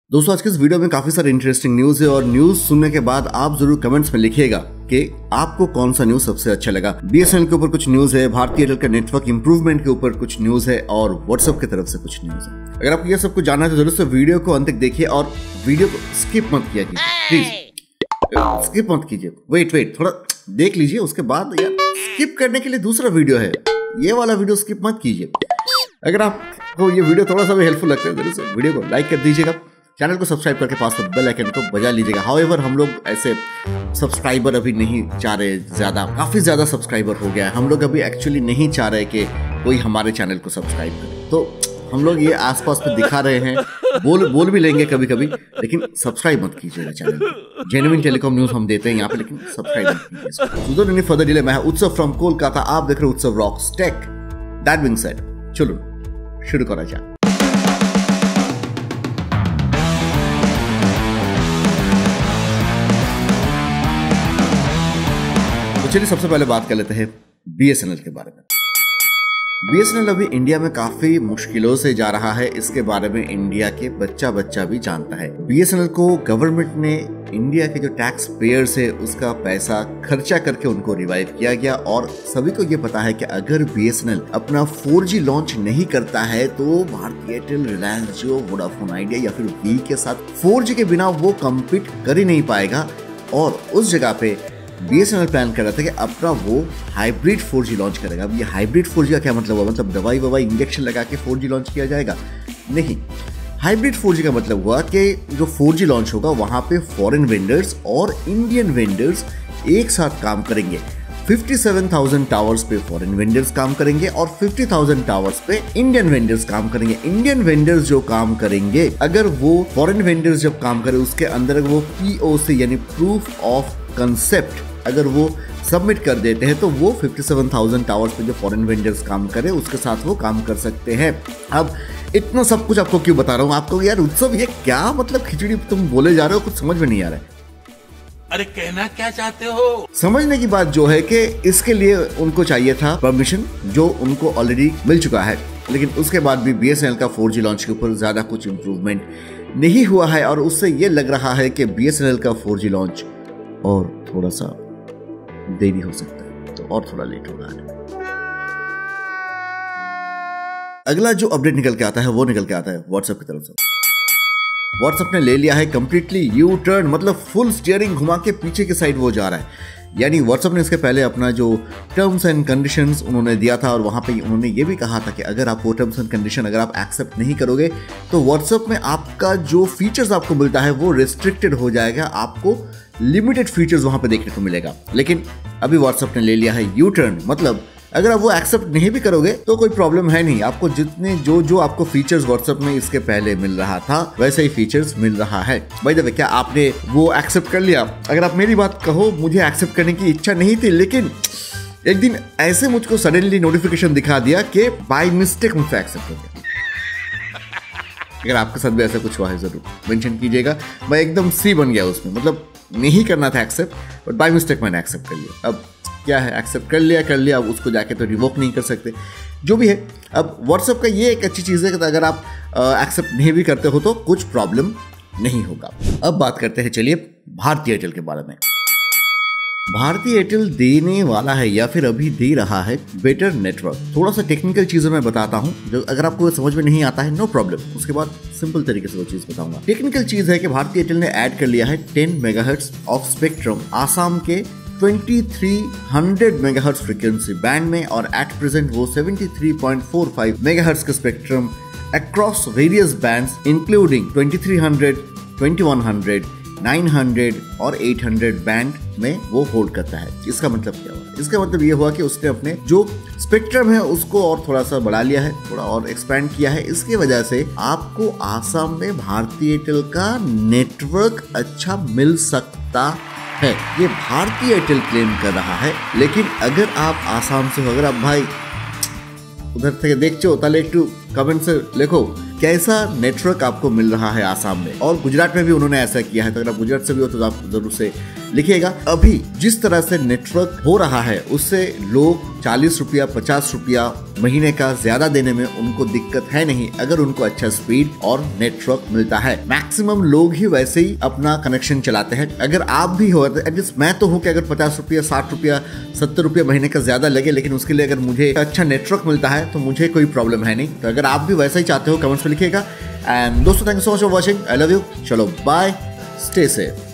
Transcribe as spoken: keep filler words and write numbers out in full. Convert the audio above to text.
दोस्तों आज के इस वीडियो में काफी सारी इंटरेस्टिंग न्यूज है और न्यूज सुनने के बाद आप जरूर कमेंट्स में लिखिएगा कि आपको कौन सा न्यूज सबसे अच्छा लगा। बीएसएनएल के ऊपर कुछ न्यूज है, भारतीय एयरटेल का नेटवर्क इंप्रूवमेंट के ऊपर कुछ न्यूज है और व्हाट्सएप की तरफ से कुछ न्यूज है। अगर आपको ये सब कुछ जानना है तो जरूर से वीडियो को अंत तक देखिए और वीडियो को स्किप मत किया कीजिए, प्लीज स्किप मत कीजिए। वेट वेट थोड़ा देख लीजिए, उसके बाद यार स्किप करने के लिए दूसरा वीडियो है, ये वाला वीडियो स्किप मत कीजिए। अगर आपको ये वीडियो थोड़ा सा भी हेल्पफुल लगता है जरूर से वीडियो को लाइक कर दीजिएगा, चैनल को सब्सक्राइब करके पास में बेल आइकन को बजा लीजिएगा। हाउएवर हम लोग ऐसे सब्सक्राइबर अभी नहीं चाह रहे, ज्यादा काफी ज्यादा सब्सक्राइबर हो गया है, हम लोग अभी एक्चुअली नहीं चाह रहे कि कोई हमारे चैनल को सब्सक्राइब करे, तो हम लोग ये आसपास में दिखा रहे हैं, बोल बोल भी लेंगे कभी कभी, लेकिन सब्सक्राइब मत कीजिएगा चैनल को। जेन्युइन टेलीकॉम न्यूज हम देते हैं यहाँ पे, लेकिन सब्सक्राइब मत कीजिए। फर्दर डिले, मैं उत्सव फ्रॉम कोलकाता, आप देख रहे हो Utsav rocks tech. That being said, चलो शुरू करा जाए। तो चलिए सबसे पहले बात कर लेते हैं बीएसएनएल के बारे में। बीएसएनएल अभी इंडिया में काफी मुश्किलों से जा रहा है, इसके बारे में इंडिया के बच्चा बच्चा भी जानता है। बीएसएनएल को गवर्नमेंट ने इंडिया के जो टैक्स पेयर्स है उसका पैसा खर्चा करके उनको रिवाइव किया गया और सभी को ये पता है कि अगर बीएसएनएल अपना फोर जी लॉन्च नहीं करता है तो भारतीय एयरटेल, रिलायंस जियो, वोडाफोन आइडिया या फिर वी के साथ फोर जी के बिना वो कम्पीट कर ही नहीं पाएगा। और उस जगह पे बीएसएनएल प्लान कर रहा था कि अपना वो हाइब्रिड फोर जी लॉन्च करेगा। अब ये हाइब्रिड फोर जी का क्या मतलब हुआ? मतलब दवाई ववाई इंजेक्शन लगा के फोर जी लॉन्च किया जाएगा? नहीं, हाइब्रिड फोर जी का मतलब हुआ कि जो फोर जी लॉन्च होगा वहां पे फॉरेन वेंडर्स और इंडियन वेंडर्स एक साथ काम करेंगे। सत्तावन हज़ार टावर्स पे फॉरेन वेंडर्स काम करेंगे और पचास हज़ार टावर्स पे इंडियन वेंडर्स काम करेंगे। इंडियन वेंडर्स जो काम करेंगे, अगर वो फॉरेन वेंडर्स जब काम करे उसके अंदर वो पीओसी यानी प्रूफ ऑफ कंसेप्ट अगर वो सबमिट कर देते हैं तो वो सत्तावन हज़ार टावर्स पे जो फॉरेन वेंडर्स काम करे उसके साथ वो काम कर सकते हैं। अब इतना सब कुछ आपको क्यों बता रहा हूँ? आपको यार उत्सव ये क्या मतलब खिचड़ी तुम बोले जा रहे हो, कुछ समझ में नहीं आ रहा है। अरे कहना क्या चाहते हो? समझने की बात जो है कि इसके लिए उनको चाहिए था परमिशन, जो उनको ऑलरेडी मिल चुका है, लेकिन उसके बाद भी बीएसएनएल का फोर जी लॉन्च के ऊपर ज्यादा कुछ इंप्रूवमेंट नहीं हुआ है और उससे ये लग रहा है कि बीएसएनएल का फोर जी लॉन्च और थोड़ा सा देरी हो सकता है, तो और थोड़ा लेट हो रहा है। अगला जो अपडेट निकल के आता है वो निकल के आता है व्हाट्सएप की तरफ से। व्हाट्सएप ने ले लिया है कंप्लीटली यू टर्न, मतलब फुल स्टीयरिंग घुमा के पीछे की साइड वो जा रहा है। यानी व्हाट्सएप ने इसके पहले अपना जो टर्म्स एंड कंडीशंस उन्होंने दिया था और वहां पे उन्होंने ये भी कहा था कि अगर आप वो टर्म्स एंड कंडीशन अगर आप एक्सेप्ट नहीं करोगे तो व्हाट्सएप में आपका जो फीचर्स आपको मिलता है वो रिस्ट्रिक्टेड हो जाएगा, आपको लिमिटेड फीचर्स वहां पे देखने को मिलेगा। लेकिन अभी व्हाट्सएप ने ले लिया है यू टर्न, मतलब अगर आप वो एक्सेप्ट नहीं भी करोगे तो कोई प्रॉब्लम है नहीं, आपको जितने जो जो आपको फीचर्स व्हाट्सएप में इसके पहले मिल रहा था वैसे ही फीचर्स मिल रहा है। बाय द वे, क्या आपने वो एक्सेप्ट कर लिया? अगर आप मेरी बात कहो, मुझे एक्सेप्ट करने की इच्छा नहीं थी, लेकिन एक दिन ऐसे मुझको सडनली नोटिफिकेशन दिखा दिया कि बाय मिस्टेक मुझसे एक्सेप्ट हो गया। अगर आपके साथ भी ऐसा कुछ हुआ है जरूर मेंशन कीजिएगा। मैं एकदम सी बन गया उसमें, मतलब नहीं करना था एक्सेप्ट, बट बाय मिस्टेक मैंने एक्सेप्ट कर लिया। अब क्या है, एक्सेप्ट कर लिया कर लिया अब उसको जाके तो रिवोक नहीं कर सकते, जो भी है। अब व्हाट्सएप का ये एक अच्छी चीज़ है कि अगर आप एक्सेप्ट नहीं भी करते हो तो कुछ प्रॉब्लम नहीं होगा। अब बात करते हैं चलिए भारतीय एयरटेल के बारे में। भारतीय एयरटेल देने वाला है या फिर अभी दे रहा है बेटर नेटवर्क। थोड़ा सा टेक्निकल चीजें मैं बताता हूँ, जो अगर आपको समझ में नहीं आता है नो प्रॉब्लम, उसके बाद सिंपल तरीके से वो चीज बताऊंगा। टेक्निकल चीज है कि भारतीय एयरटेल ने ऐड कर लिया है ten megahertz of spectrum Assam के तेईस सौ मेगाहर्ट्ज फ्रीक्वेंसी बैंड में और एट प्रेजेंट वो तिहत्तर पॉइंट फोर फाइव मेगाहर्ट्ज का spectrum across various bands including तेईस सौ, इक्कीस सौ, नौ सौ और आठ सौ बैंड में वो होल्ड करता है। इसका मतलब क्या हुआ? इसका मतलब ये हुआ कि उसने अपने जो स्पेक्ट्रम है उसको और थोड़ा सा बढ़ा लिया है, थोड़ा और एक्सपैंड किया है। इसकी वजह से आपको आसाम में भारतीय एयरटेल का नेटवर्क अच्छा मिल सकता है, ये भारतीय एयरटेल क्लेम कर रहा है। लेकिन अगर आप आसाम से हो, अगर आप भाई उधर से देखो ताले एक कमेंट से लिखो कैसा नेटवर्क आपको मिल रहा है आसाम में। और गुजरात में भी उन्होंने ऐसा किया है, तो अगर आप गुजरात से भी हो तो आप जरूर से लिखिएगा। अभी जिस तरह से नेटवर्क हो रहा है उससे लोग चालीस रुपया पचास रुपया महीने का ज्यादा देने में उनको दिक्कत है नहीं, अगर उनको अच्छा स्पीड और नेटवर्क मिलता है। मैक्सिमम लोग ही वैसे ही अपना कनेक्शन चलाते हैं। अगर आप भी हो, एटलीस्ट मैं तो हूँ कि अगर पचास रुपया साठ रुपया सत्तर रुपया महीने का ज्यादा लगे, लेकिन उसके लिए अगर मुझे अच्छा नेटवर्क मिलता है तो मुझे कोई प्रॉब्लम है नहीं। तो अगर आप भी वैसा ही चाहते हो कमेंट्स में लिखिएगा। एंड दोस्तों, thank you so much for watching. I love you. चलो बाय, स्टे सेफ।